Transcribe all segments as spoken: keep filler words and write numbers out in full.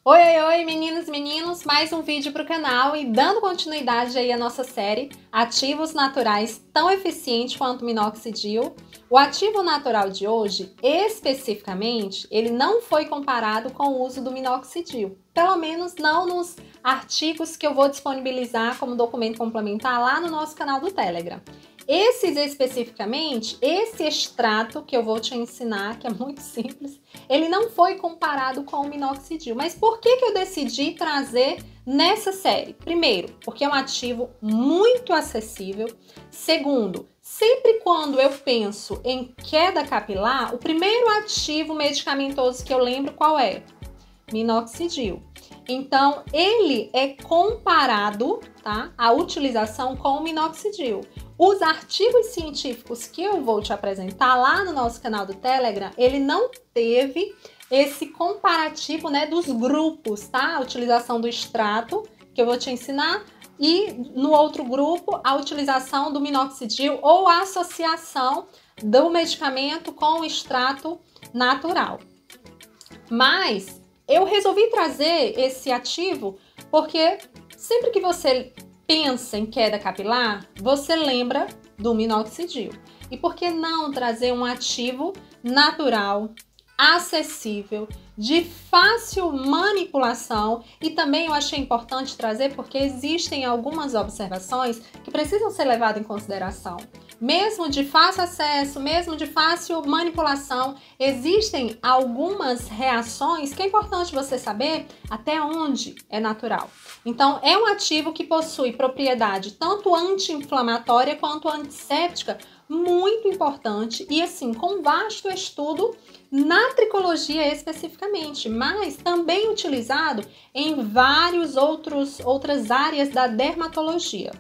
Oi, oi, oi, meninas e meninos, mais um vídeo para o canal e dando continuidade aí à nossa série Ativos Naturais tão eficiente quanto o minoxidil. O ativo natural de hoje, especificamente, ele não foi comparado com o uso do minoxidil, pelo menos não nos artigos que eu vou disponibilizar como documento complementar lá no nosso canal do Telegram. Esses especificamente, esse extrato que eu vou te ensinar, que é muito simples, ele não foi comparado com o minoxidil. Mas por que que eu decidi trazer nessa série? Primeiro, porque é um ativo muito acessível. Segundo, sempre quando eu penso em queda capilar, o primeiro ativo medicamentoso que eu lembro qual é? Minoxidil. Então, ele é comparado, tá, a utilização com o minoxidil. Os artigos científicos que eu vou te apresentar lá no nosso canal do Telegram, ele não teve esse comparativo, né, dos grupos, tá? A utilização do extrato, que eu vou te ensinar, e no outro grupo, a utilização do minoxidil ou a associação do medicamento com o extrato natural. Mas eu resolvi trazer esse ativo porque sempre que você pensa em queda capilar, você lembra do minoxidil. E por que não trazer um ativo natural, acessível, de fácil manipulação? E também eu achei importante trazer porque existem algumas observações que precisam ser levadas em consideração. Mesmo de fácil acesso, mesmo de fácil manipulação, existem algumas reações que é importante você saber até onde é natural. Então, é um ativo que possui propriedade tanto anti-inflamatória quanto antisséptica, muito importante e assim, com vasto estudo na tricologia especificamente, mas também utilizado em vários outros outras áreas da dermatologia.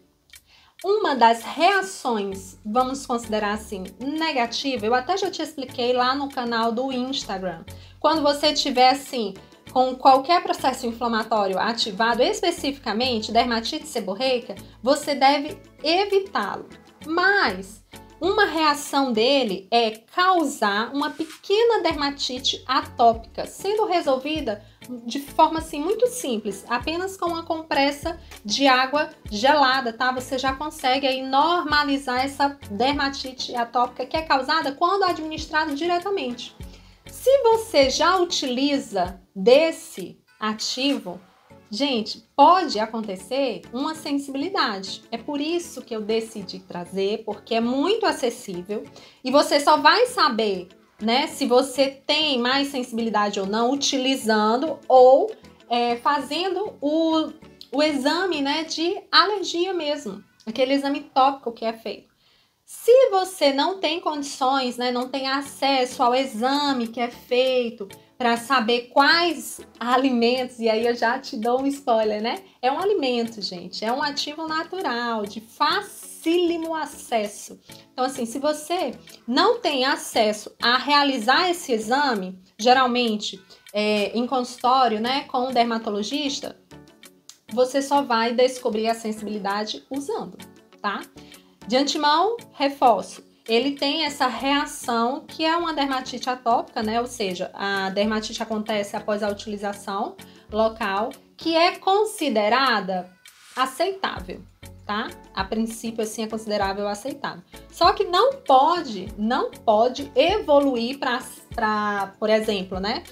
Uma das reações, vamos considerar assim, negativa, eu até já te expliquei lá no canal do Instagram. Quando você tiver assim, com qualquer processo inflamatório ativado, especificamente dermatite seborreica, você deve evitá-lo. Mas uma reação dele é causar uma pequena dermatite atópica, sendo resolvida de forma assim muito simples, apenas com uma compressa de água gelada, tá? Você já consegue aí normalizar essa dermatite atópica que é causada quando administrado diretamente. Se você já utiliza desse ativo, gente, pode acontecer uma sensibilidade. É por isso que eu decidi trazer, porque é muito acessível e você só vai saber, né, se você tem mais sensibilidade ou não, utilizando ou é, fazendo o, o exame, né, de alergia mesmo, aquele exame tópico que é feito. Se você não tem condições, né, não tem acesso ao exame que é feito para saber quais alimentos, e aí eu já te dou um spoiler, né? É um alimento, gente, é um ativo natural, de facílimo acesso. Então, assim, se você não tem acesso a realizar esse exame, geralmente é, em consultório, né, com um dermatologista, você só vai descobrir a sensibilidade usando, tá? De antemão, reforço, ele tem essa reação que é uma dermatite atópica, né? Ou seja, a dermatite acontece após a utilização local, que é considerada aceitável, tá? A princípio, assim, é considerável aceitável. Só que não pode, não pode evoluir para, por exemplo, né?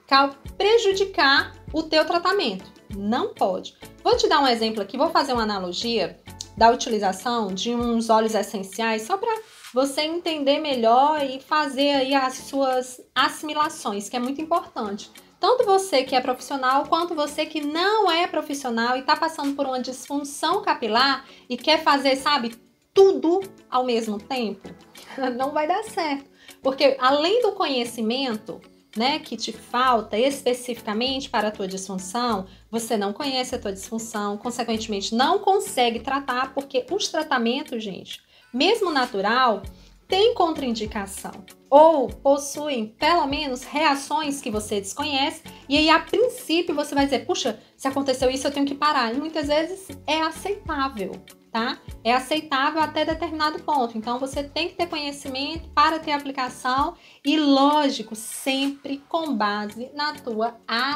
Prejudicar o teu tratamento. Não pode. Vou te dar um exemplo aqui, vou fazer uma analogia da utilização de uns óleos essenciais, só para você entender melhor e fazer aí as suas assimilações, que é muito importante. Tanto você que é profissional, quanto você que não é profissional e está passando por uma disfunção capilar e quer fazer, sabe, tudo ao mesmo tempo, não vai dar certo. Porque além do conhecimento, né, que te falta especificamente para a tua disfunção, você não conhece a tua disfunção, consequentemente não consegue tratar, porque os tratamentos, gente, mesmo natural, tem contraindicação ou possuem pelo menos reações que você desconhece, e aí a princípio você vai dizer, puxa, se aconteceu isso eu tenho que parar. E muitas vezes é aceitável, tá? É aceitável até determinado ponto. Então você tem que ter conhecimento para ter aplicação e, lógico, sempre com base na tua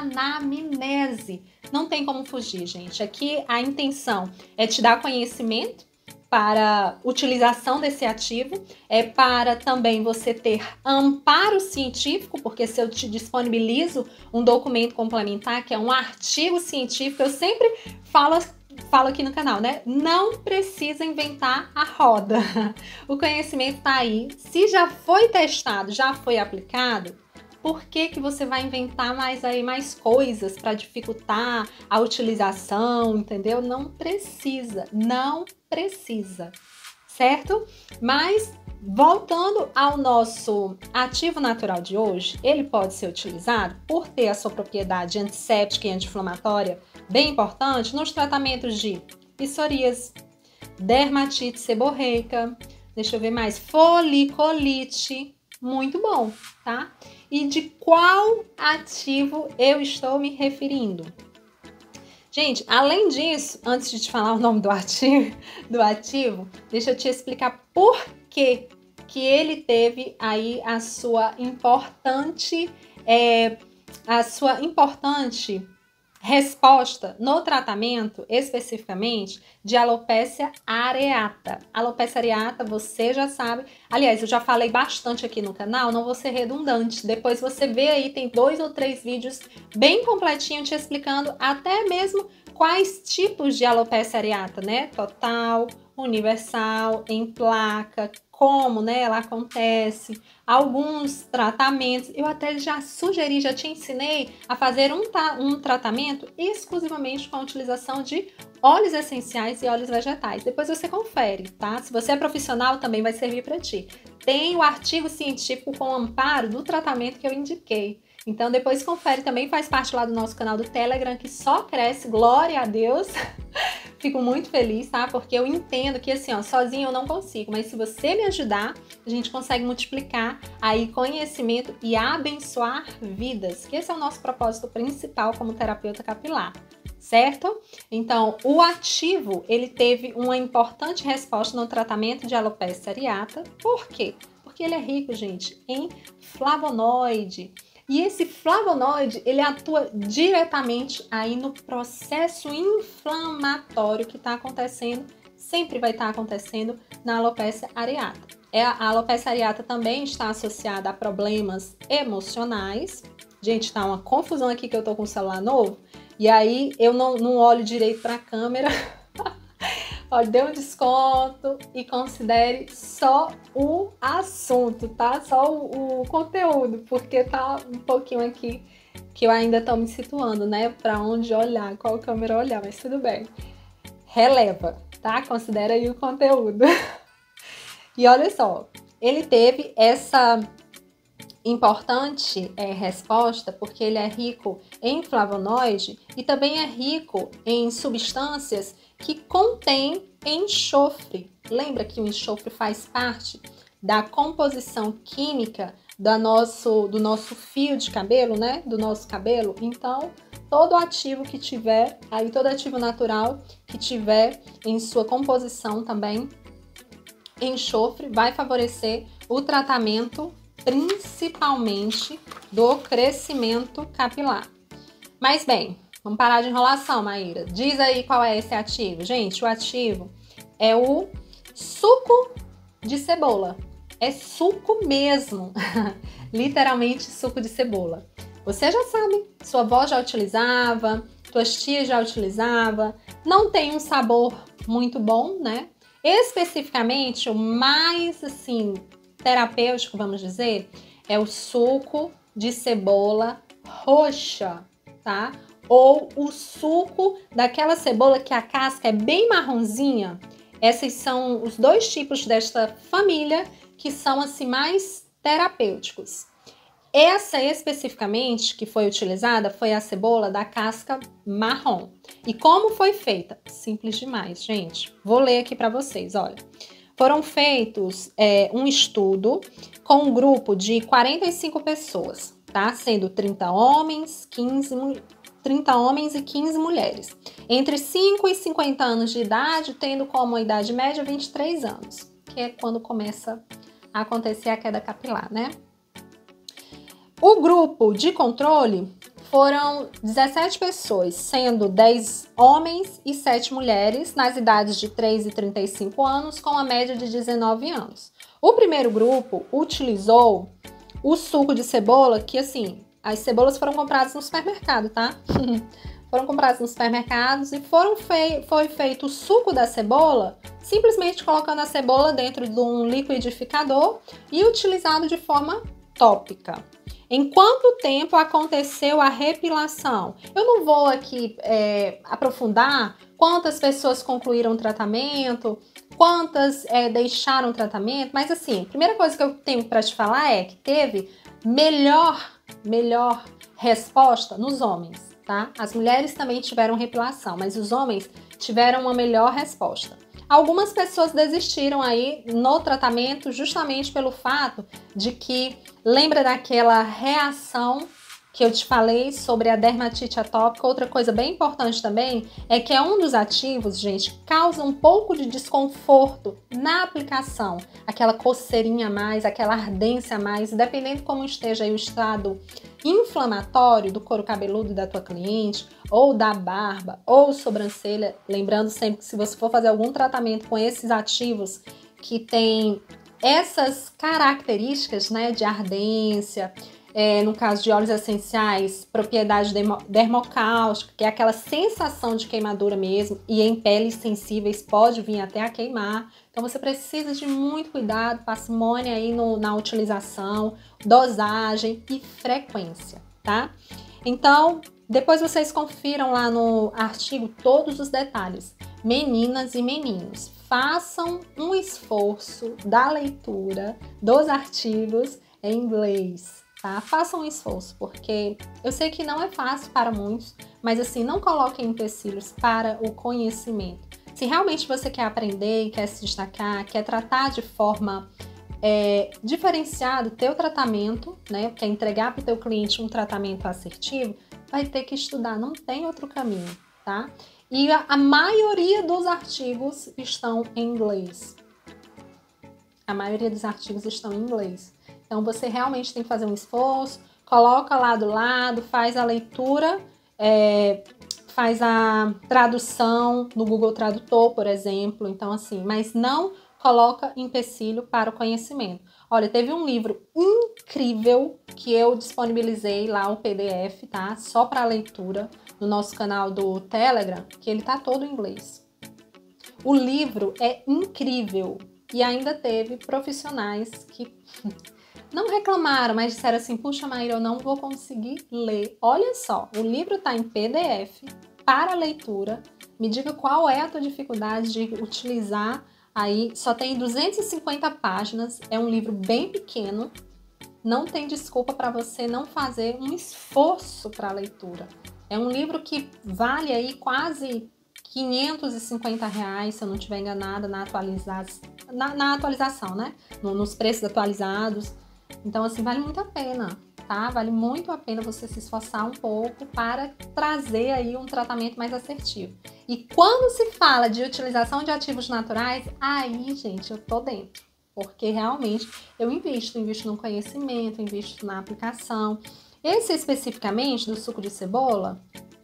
anamnese. Não tem como fugir, gente. Aqui a intenção é te dar conhecimento para utilização desse ativo, é para também você ter amparo científico, porque se eu te disponibilizo um documento complementar, que é um artigo científico, eu sempre falo, falo aqui no canal, né? Não precisa inventar a roda. O conhecimento está aí. Se já foi testado, já foi aplicado, por que que você vai inventar mais aí mais coisas para dificultar a utilização, entendeu? Não precisa, não precisa, certo? Mas voltando ao nosso ativo natural de hoje, ele pode ser utilizado por ter a sua propriedade antisséptica e anti-inflamatória bem importante nos tratamentos de psoríase, dermatite seborreica, deixa eu ver mais, foliculite, muito bom, tá? E de qual ativo eu estou me referindo? Gente, além disso, antes de te falar o nome do ativo, do ativo, deixa eu te explicar por que que ele teve aí a sua importante, é, a sua importante resposta no tratamento, especificamente, de alopecia areata. Alopecia areata, você já sabe. Aliás, eu já falei bastante aqui no canal, não vou ser redundante. Depois você vê aí, tem dois ou três vídeos bem completinho te explicando até mesmo quais tipos de alopecia areata, né? Total, universal, em placa, como, né, ela acontece, alguns tratamentos. Eu até já sugeri, já te ensinei a fazer um, um tratamento exclusivamente com a utilização de óleos essenciais e óleos vegetais. Depois você confere, tá? Se você é profissional, também vai servir para ti. Tem o artigo científico com amparo do tratamento que eu indiquei. Então depois confere, também faz parte lá do nosso canal do Telegram, que só cresce, glória a Deus. Fico muito feliz, tá? Porque eu entendo que assim, ó, sozinho eu não consigo, mas se você me ajudar, a gente consegue multiplicar aí conhecimento e abençoar vidas, que esse é o nosso propósito principal como terapeuta capilar, certo? Então, o ativo, ele teve uma importante resposta no tratamento de alopecia areata. Por quê? Porque ele é rico, gente, em flavonoide. E esse flavonoide, ele atua diretamente aí no processo inflamatório que está acontecendo, sempre vai estar tá acontecendo na alopecia areata. É, a alopecia areata também está associada a problemas emocionais. Gente, tá uma confusão aqui que eu tô com o celular novo, e aí eu não, não olho direito para a câmera. Ó, dê um desconto e considere só o assunto, tá? Só o, o conteúdo, porque tá um pouquinho aqui que eu ainda tô me situando, né? Pra onde olhar, qual câmera olhar, mas tudo bem. Releva, tá? Considera aí o conteúdo. E olha só, ele teve essa importante é, resposta porque ele é rico em flavonoide e também é rico em substâncias que contém enxofre. Lembra que o enxofre faz parte da composição química da nosso, do nosso fio de cabelo, né? Do nosso cabelo. Então, todo ativo que tiver, aí todo ativo natural que tiver em sua composição também enxofre vai favorecer o tratamento, principalmente do crescimento capilar. Mas bem, vamos parar de enrolação, Maíra. Diz aí qual é esse ativo. Gente, o ativo é o suco de cebola. É suco mesmo. Literalmente suco de cebola. Você já sabe, sua avó já utilizava, tuas tias já utilizava. Não tem um sabor muito bom, né? Especificamente, o mais, assim, terapêutico, vamos dizer, é o suco de cebola roxa, tá? Ou o suco daquela cebola que a casca é bem marronzinha. Esses são os dois tipos desta família que são assim mais terapêuticos. Essa especificamente que foi utilizada foi a cebola da casca marrom. E como foi feita? Simples demais, gente. Vou ler aqui para vocês, olha. foram feitos é, um estudo com um grupo de quarenta e cinco pessoas, tá? Sendo trinta homens, quinze, trinta homens e quinze mulheres. Entre cinco e cinquenta anos de idade, tendo como idade média vinte e três anos, que é quando começa a acontecer a queda capilar, né? O grupo de controle foram dezessete pessoas, sendo dez homens e sete mulheres, nas idades de três e trinta e cinco anos, com a média de dezenove anos. O primeiro grupo utilizou o suco de cebola, que assim, as cebolas foram compradas no supermercado, tá? Foram compradas nos supermercados e foram fei- foi feito o suco da cebola, simplesmente colocando a cebola dentro de um liquidificador e utilizado de forma tópica. Em quanto tempo aconteceu a repilação? Eu não vou aqui é, aprofundar quantas pessoas concluíram o tratamento, quantas é, deixaram o tratamento, mas assim, a primeira coisa que eu tenho para te falar é que teve melhor, melhor resposta nos homens, tá? As mulheres também tiveram repilação, mas os homens tiveram uma melhor resposta. Algumas pessoas desistiram aí no tratamento justamente pelo fato de que, lembra daquela reação que eu te falei sobre a dermatite atópica? Outra coisa bem importante também é que é um dos ativos, gente, causa um pouco de desconforto na aplicação. Aquela coceirinha a mais, aquela ardência a mais, dependendo como esteja aí o estado inflamatório do couro cabeludo da tua cliente, ou da barba, ou sobrancelha. Lembrando sempre que se você for fazer algum tratamento com esses ativos que tem essas características, né, de ardência, é, no caso de óleos essenciais, propriedade dermocáustica, que é aquela sensação de queimadura mesmo, e em peles sensíveis pode vir até a queimar. Então você precisa de muito cuidado, parcimônia aí no, na utilização, dosagem e frequência, tá? Então, depois vocês confiram lá no artigo todos os detalhes. Meninas e meninos, façam um esforço da leitura dos artigos em inglês. Tá? Façam um esforço, porque eu sei que não é fácil para muitos, mas assim, não coloquem empecilhos para o conhecimento. Se realmente você quer aprender, quer se destacar, quer tratar de forma é, diferenciada o teu tratamento, né? Quer entregar para o teu cliente um tratamento assertivo, vai ter que estudar, não tem outro caminho, tá? E a, a maioria dos artigos estão em inglês. A maioria dos artigos estão em inglês. Então, você realmente tem que fazer um esforço, coloca lá do lado, faz a leitura, é, faz a tradução no Google Tradutor, por exemplo. Então, assim, mas não coloca empecilho para o conhecimento. Olha, teve um livro incrível que eu disponibilizei lá, o P D F, tá? Só para leitura, no nosso canal do Telegram, que ele tá todo em inglês. O livro é incrível e ainda teve profissionais que não reclamaram, mas disseram assim, puxa, Maíra, eu não vou conseguir ler. Olha só, o livro está em P D F para leitura. Me diga qual é a tua dificuldade de utilizar aí. Só tem duzentas e cinquenta páginas, é um livro bem pequeno. Não tem desculpa para você não fazer um esforço para a leitura. É um livro que vale aí quase quinhentos e cinquenta reais, se eu não estiver enganada, na, atualiza... na, na atualização, né? No, nos preços atualizados. Então, assim, vale muito a pena, tá? Vale muito a pena você se esforçar um pouco para trazer aí um tratamento mais assertivo. E quando se fala de utilização de ativos naturais, aí, gente, eu tô dentro. Porque realmente eu invisto, invisto no conhecimento, invisto na aplicação. Esse especificamente do suco de cebola,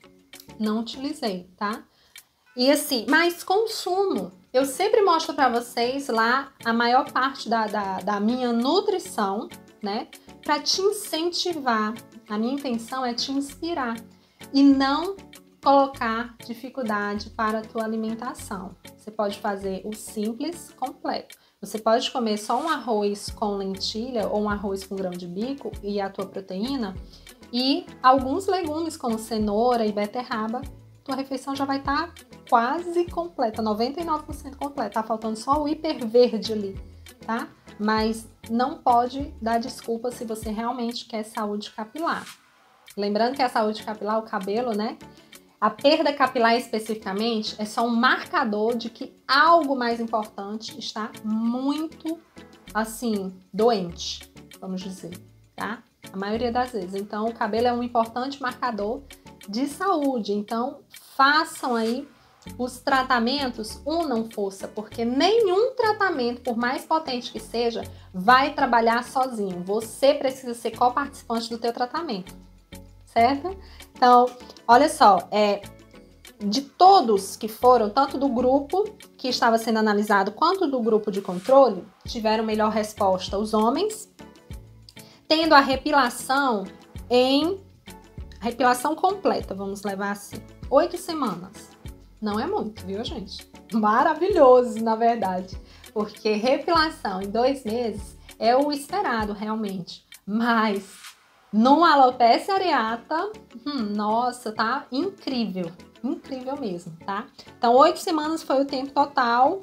não utilizei, tá? E assim, mais consumo. Eu sempre mostro para vocês lá a maior parte da, da, da minha nutrição, né? Para te incentivar. A minha intenção é te inspirar e não colocar dificuldade para a tua alimentação. Você pode fazer o simples completo. Você pode comer só um arroz com lentilha ou um arroz com grão de bico e a tua proteína e alguns legumes como cenoura e beterraba. Tua refeição já vai estar quase completa, noventa e nove por cento completa. Tá faltando só o hiper verde ali, tá? Mas não pode dar desculpa se você realmente quer saúde capilar. Lembrando que a saúde capilar, o cabelo, né? A perda capilar especificamente é só um marcador de que algo mais importante está muito, assim, doente, vamos dizer, tá? A maioria das vezes. Então, o cabelo é um importante marcador de saúde. Então, façam aí os tratamentos, unam força, porque nenhum tratamento, por mais potente que seja, vai trabalhar sozinho. Você precisa ser coparticipante do teu tratamento, certo? Então, olha só, é, de todos que foram, tanto do grupo que estava sendo analisado, quanto do grupo de controle, tiveram melhor resposta os homens, tendo a repilação em, repilação completa, vamos levar assim, oito semanas. Não é muito, viu, gente? Maravilhoso, na verdade. Porque repilação em dois meses é o esperado, realmente. Mas, no alopecia areata, hum, nossa, tá incrível. Incrível mesmo, tá? Então, oito semanas foi o tempo total.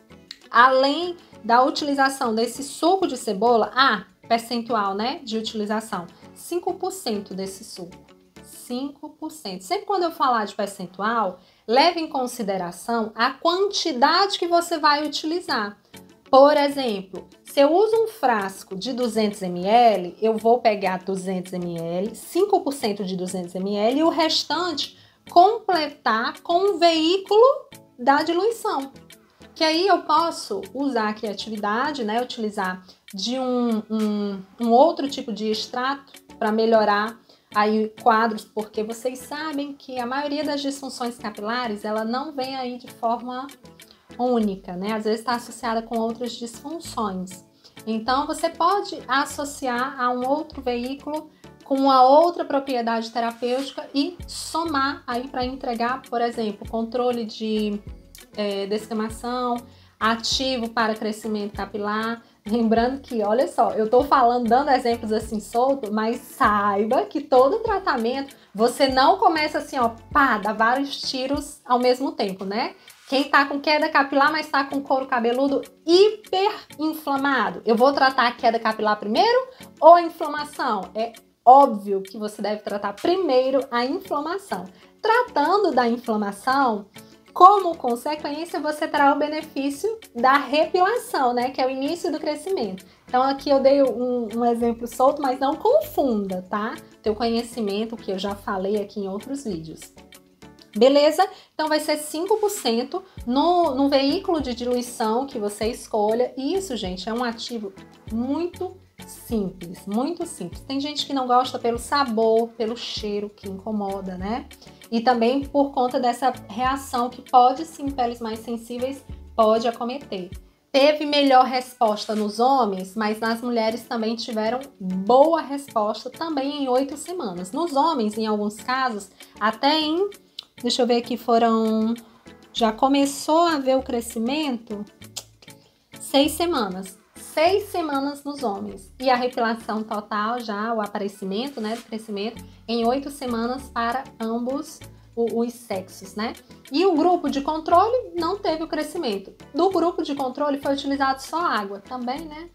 Além da utilização desse suco de cebola, ah, percentual, né, de utilização, cinco por cento desse suco. cinco por cento. Sempre quando eu falar de percentual, leve em consideração a quantidade que você vai utilizar. Por exemplo, se eu uso um frasco de duzentos mililitros, eu vou pegar duzentos mililitros, cinco por cento de duzentos mililitros e o restante completar com o veículo da diluição. Que aí eu posso usar a criatividade, né? Utilizar de um, um, um outro tipo de extrato para melhorar aí quadros, porque vocês sabem que a maioria das disfunções capilares, ela não vem aí de forma única, né? Às vezes está associada com outras disfunções. Então, você pode associar a um outro veículo com uma outra propriedade terapêutica e somar aí para entregar, por exemplo, controle de é, descamação, ativo para crescimento capilar. Lembrando que, olha só, eu tô falando, dando exemplos assim solto, mas saiba que todo tratamento, você não começa assim, ó, pá, dá vários tiros ao mesmo tempo, né? Quem tá com queda capilar, mas tá com couro cabeludo hiper inflamado, eu vou tratar a queda capilar primeiro ou a inflamação? É óbvio que você deve tratar primeiro a inflamação. Tratando da inflamação, como consequência, você terá o benefício da repilação, né? Que é o início do crescimento. Então, aqui eu dei um, um exemplo solto, mas não confunda, tá? Teu conhecimento, que eu já falei aqui em outros vídeos. Beleza? Então, vai ser cinco por cento no, no veículo de diluição que você escolha. E isso, gente, é um ativo muito simples, muito simples. Tem gente que não gosta pelo sabor, pelo cheiro, que incomoda, né? E também por conta dessa reação que pode, sim, peles mais sensíveis, pode acometer. Teve melhor resposta nos homens, mas nas mulheres também tiveram boa resposta, também em oito semanas. Nos homens, em alguns casos, até em, deixa eu ver aqui, foram, já começou a ver o crescimento, seis semanas. Seis semanas nos homens. E a repilação total, já o aparecimento, né, do crescimento, em oito semanas para ambos os sexos, né? E o grupo de controle não teve o crescimento. Do grupo de controle foi utilizado só água, também, né?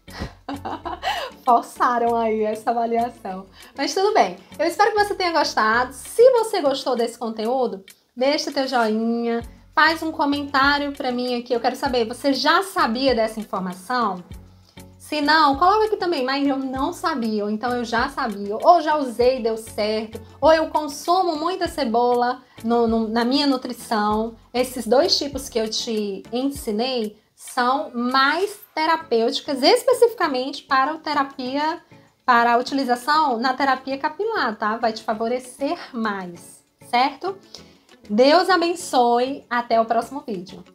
Forçaram aí essa avaliação. Mas tudo bem. Eu espero que você tenha gostado. Se você gostou desse conteúdo, deixa teu joinha, faz um comentário para mim aqui. Eu quero saber, você já sabia dessa informação? Se não, coloca aqui também, mas eu não sabia, ou então eu já sabia, ou já usei e deu certo, ou eu consumo muita cebola no, no, na minha nutrição. Esses dois tipos que eu te ensinei são mais terapêuticas, especificamente para a terapia, para a utilização na terapia capilar, tá? Vai te favorecer mais, certo? Deus abençoe, até o próximo vídeo.